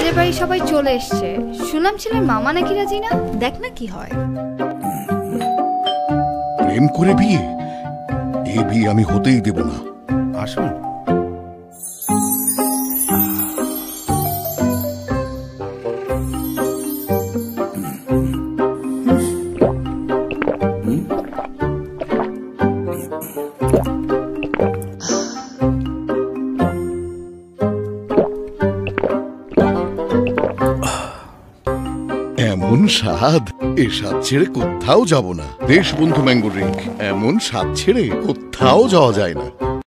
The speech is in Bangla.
ছেলের বাড়ি সবাই চলে এসছে, শুনলাম ছেলের মামা নাকি রাজি না। দেখ না কি হয়। প্রেম করে বিয়ে, এই বিয়ে আমি হতেই দেব না। আসুন। এমন স্বাদ, এ স্বাদ ছেড়ে কোথাও যাব না। দেশবন্ধু ম্যাঙ্গো ড্রিঙ্ক, এমন স্বাদ ছেড়ে কোথাও যাওয়া যায় না।